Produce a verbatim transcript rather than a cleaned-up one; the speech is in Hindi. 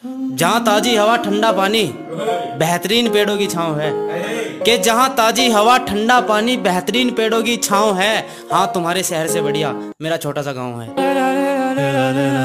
जहाँ ताजी हवा ठंडा पानी बेहतरीन पेड़ों की छाँव है। कि जहाँ ताजी हवा ठंडा पानी बेहतरीन पेड़ों की छाँव है। हाँ, तुम्हारे शहर से बढ़िया मेरा छोटा सा गाँव है।